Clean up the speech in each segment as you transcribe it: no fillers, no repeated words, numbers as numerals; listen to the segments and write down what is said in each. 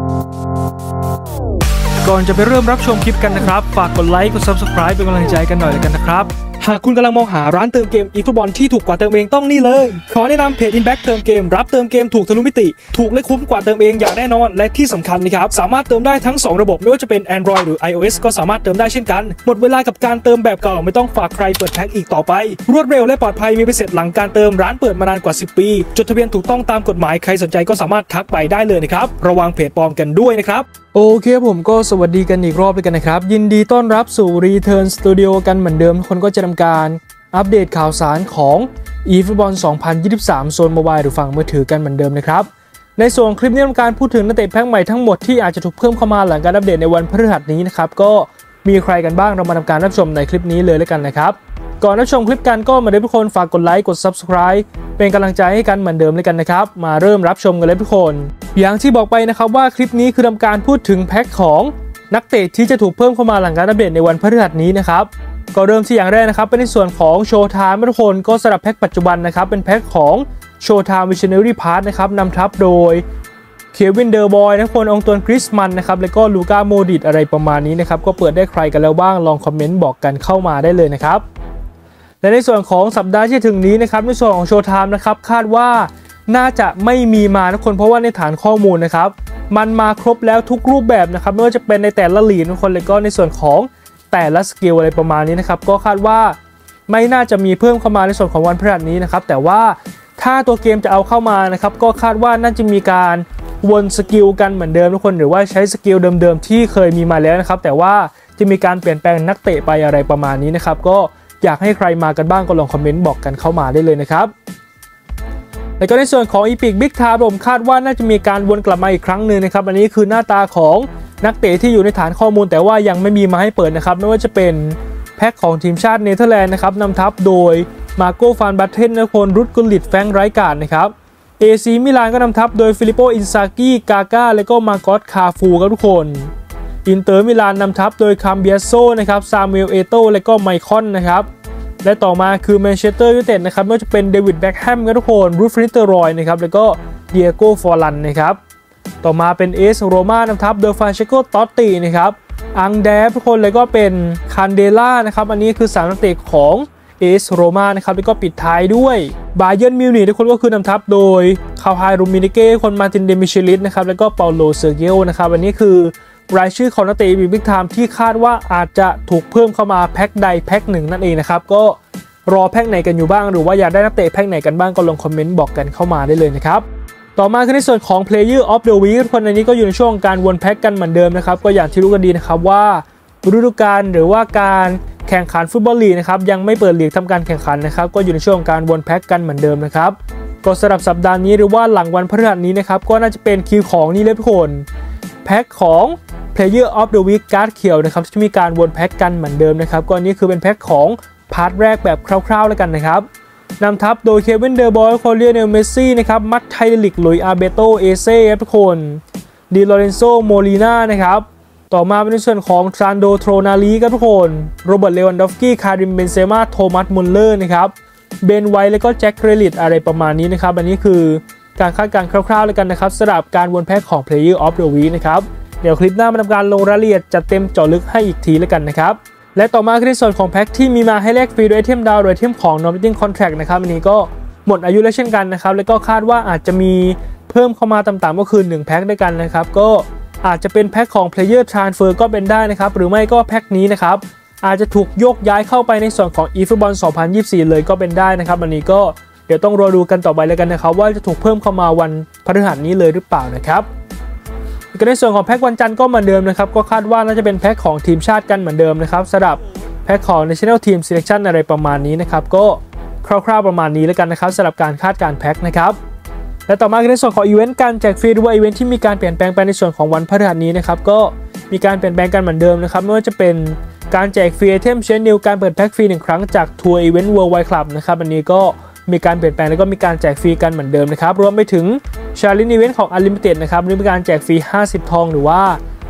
ก่อนจะไปเริ่มรับชมคลิปกันนะครับฝากกดไลค์กด Subscribe เป็นกำลังใจกันหน่อยกันนะครับหากคุณกำลังมองหาร้านเติมเกมอีฟุตบอลที่ถูกกว่าเติมเองต้องนี่เลยขอแนะนำเพจ Inback เติมเกมรับเติมเกมถูกทะลุมิติถูกและคุ้มกว่าเติมเองอย่างแน่นอนและที่สำคัญนะครับสามารถเติมได้ทั้ง2ระบบไม่ว่าจะเป็น Android หรือ iOS ก็สามารถเติมได้เช่นกันหมดเวลากับการเติมแบบเก่าไม่ต้องฝากใครเปิดแพ็คอีกต่อไปรวดเร็วและปลอดภัยมีใบเสร็จหลังการเติมร้านเปิดมานานกว่า10ปีจดทะเบียนถูกต้องตามกฎหมายใครสนใจก็สามารถทักไปได้เลยนะครับระวังเพจปลอมกันด้วยนะครับโอเคผมก็สวัสดีกันอีกรอบเลยกันนะครับยินดีต้อนรับสู่ Return Studio กันเหมือนเดิมคนก็จะทำการอัปเดตข่าวสารของ eFootball 2023 โซนโมบายหรือฝั่งมือถือกันเหมือนเดิมนะครับในส่วนคลิปนี้ทำการพูดถึงนักเตะแพ็คใหม่ทั้งหมดที่อาจจะถูกเพิ่มเข้ามาหลังการอัปเดตในวันพฤหัสนี้นะครับก็มีใครกันบ้างเรามาทำการรับชมในคลิปนี้เลยแล้วกันนะครับก่อนรับชมคลิปกันก็มาเด้ทุกคนฝากกดไลค์กด Subscribe เป็นกำลังใจให้กันเหมือนเดิมเลยกันนะครับมาเริ่มรับชมกันเลยทุกคนอย่างที่บอกไปนะครับว่าคลิปนี้คือทำการพูดถึงแพ็คของนักเตะที่จะถูกเพิ่มเข้ามาหลังการอัปเดตในวันพฤหัสนี้นะครับก็เริ่มที่อย่างแรกนะครับเป็นในส่วนของโชว์ไทม์ทุกคนก็สำหรับแพ็คปัจจุบันนะครับเป็นแพ็คของโชว์ไทม์วิชเนอรี่พาร์ทนะครับนำทัพโดยเควินเดอร์บอยทุกคนองตวนคริสมันนะครับแล้วก็ลูก้าโมดิตอะไรประมาณนี้นะครับก็เปิดได้ใครกันแล้วบ้างลองคอมเมนต์บอกกันเข้ามาได้เลยนะครับและในส่วนของสัปดาห์ที่ถึงนี้นะครับในส่วนของโชว์ไทม์นะครับคาดว่าน่าจะไม่มีมาทุกคนเพราะว่าในฐานข้อมูลนะครับมันมาครบแล้วทุกรูปแบบนะครับไม่ว่าจะเป็นในแต่ละลีกทุกคนเลยก็ในส่วนของแต่ละสกิลอะไรประมาณนี้นะครับก็คาดว่าไม่น่าจะมีเพิ่มเข้ามาในส่วนของวันพฤหัสนี้นะครับแต่ว่าถ้าตัวเกมจะเอาเข้ามานะครับก็คาดว่าน่าจะมีการวนสกิลกันเหมือนเดิมทุกคนหรือว่าใช้สกิลเดิมๆที่เคยมีมาแล้วนะครับแต่ว่าจะมีการเปลี่ยนแปลงนักเตะไปอะไรประมาณนี้นะครับก็อยากให้ใครมากันบ้างก็ลองคอมเมนต์บอกกันเข้ามาได้เลยนะครับแล้วก็ในส่วนของ Epic Big Time ผมคาดว่าน่าจะมีการวนกลับมาอีกครั้งหนึ่งนะครับอันนี้คือหน้าตาของนักเตะที่อยู่ในฐานข้อมูลแต่ว่ายังไม่มีมาให้เปิดนะครับไม่ว่าจะเป็นแพ็คของทีมชาติเนเธอร์แลนด์นะครับนำทัพโดยมาโกฟานบัตเทนและคนรุดกุลิตแฟงไรการ์ดนะครับAC มิลานก็นำทัพโดยฟิลิปโปอินซากิกาก้าและก็มาโกสคาฟูครับทุกคนอินเตอร์มิลานนำทัพโดยคัมเบียโซนะครับซามูเอลเอโตและก็ไมคอนนะครับและต่อมาคือแมนเชสเตอร์ยูไนเต็ดนะครับไม่ว่าจะเป็นเดวิดแบ็คแฮมครับทุกคนรูฟนิเตอร์รอยนะครับแล้วก็เดียโก้ฟอร์ลันนะครับต่อมาเป็นเอสโรม่านำทัพโดยฟรานเชโกตอตตินะครับอังแดฟทุกคนเลยก็เป็นคันเดล่านะครับอันนี้คือ3นักเตะของเอสโรม่านะครับแล้วก็ปิดท้ายด้วยบาเยิร์นมิวนิกทุกคนก็คือนำทัพโดยคาร์ไฮรูมินิเก้คนมาตินเดมิเชลิสนะครับแล้วก็เปาโลเซอร์เกลนะครับอันนี้คือรายชื่อของนักเตะบิ๊กไทม์ที่คาดว่าอาจจะถูกเพิ่มเข้ามาแพ็คใดแพ็คหนึ่งนั่นเองนะครับก็รอแพ็คไหนกันอยู่บ้างหรือว่าอยากได้นักเตะแพ็คไหนกันบ้างก็ลองคอมเมนต์บอกกันเข้ามาได้เลยนะครับต่อมาคือในส่วนของ Player of the Week ทุกคนในนี้ก็อยู่ในช่วงการวนแพ็คกันเหมือนเดิมนะครับก็อย่างที่รู้กันดีนะครับว่าฤดูกาลหรือว่าการแข่งขันฟุตบอลลีกนะครับยังไม่เปิดลีกทำการแข่งขันนะครับก็อยู่ในช่วงการวนแพ็คกันเหมือนเดิมนะครับก็สำหรับสัปดาห์นี้หรือว่าหลังวันพฤหัสนี้นะครับก็น่าจะเป็นคิวของนี่เลยทุกคนแพ็คของ Player of the Week การ์ดเขียวนะครับจะมีการวนแพ็คกันเหมือนเดิมนะครับก็นี้คือเป็นแพ็คของพาร์ทแรกแบบคร่าวๆแล้วกันนะครับนำทัพโดยเควินเดอร์บอยโคเลียเนลเมสซี่นะครับมัตไทลิกลุยอาเบโตเอเซ่ทุกคนดิโลเรนโซโมลีนานะครับต่อมาเป็นในส่วนของทรานโดโทรนาลีครับทุกคนโรเบิร์ตเลวันดอฟสกี้คาริมเบนเซม่าโทมัสมุลเลอร์นะครับเบนไวท์และก็แจ็คเกรลิตอะไรประมาณนี้นะครับอันนี้คือการคาดการณ์คร่าวๆแล้วกันนะครับสำหรับการวนแพ็คของ Player of the Week นะครับเดี๋ยวคลิปหน้ามาทำการลงรายละเอียดจัดเต็มเจาะลึกให้อีกทีแล้วกันนะครับและต่อมาคือในส่วนของแพ็คที่มีมาให้แลกฟรีโดยไอเทมดาวโดยไอเทมของ Non-Bidding Contract นะครับอันนี้ก็หมดอายุแล้วเช่นกันนะครับแล้วก็คาดว่าอาจจะมีเพิ่มเข้ามาต่ำๆก็คือ1แพ็คด้วยกันนะครับก็อาจจะเป็นแพ็คของ Player Transfer ก็เป็นได้นะครับหรือไม่ก็แพ็คนี้นะครับอาจจะถูกโยกย้ายเข้าไปในส่วนของ eFootball 2024 เลยก็เป็นได้นะครับอันนี้ก็เดี๋ยวต้องรอดูกันต่อไปแล้วกันนะครับว่าจะถูกเพิ่มเข้ามาวันพฤหัสนี้เลยหรือเปล่านะครับก็ในส่วนของแพ็ควันจันทร์ก็เหมือนเดิมนะครับก็คาดว่าน่าจะเป็นแพ็คของทีมชาติกันเหมือนเดิมนะครับสำหรับแพ็คของ National Team Selection อะไรประมาณนี้นะครับก็คร่าวๆประมาณนี้แล้วกันนะครับสำหรับการคาดการแพ็คนะครับและต่อมาในส่วนของอีเวนต์การแจกฟรีหรือว่าอีเวนต์ที่มีการเปลี่ยนแปลงไปในส่วนของวันพฤหัสนี้นะครับก็มีการเปลี่ยนแปลงกันเหมือนเดิมนะครับไม่ว่าจะเป็นการแจกฟรีไอเทมเชนนิวการเปิดแพ็คฟรี1ครั้งจากทัวร์อีเวนต์ Worldwide Club นะครับอันนี้ก็มีการเปลี่ยนแปลงแล้วก็มีการแจกฟรีกันเหมือนเดิมนะครับรวมไปถึงชาเลนจ์อีเวนต์ของ Unlimited นะครับมีการแจกฟรี50ทองหรือว่า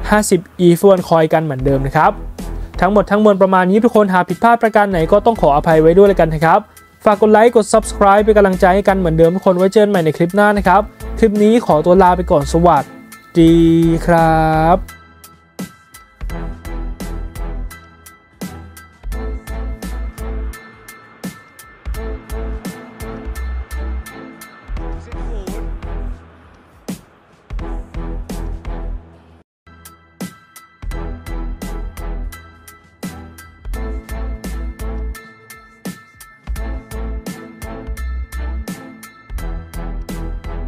50 eFootball Coin กันเหมือนเดิมนะครับทั้งหมดทั้งมวลประมาณนี้ทุกคนหากผิดพลาดประการไหนก็ต้องขออภัยไว้ด้วยแล้วกันนะครับฝากกดไลค์กด Subscribe เป็นกำลังใจให้กันเหมือนเดิมทุกคนไว้เจอกันใหม่ในคลิปหน้านะครับคลิปนี้ขอตัวลาไปก่อนสวัสดีครับ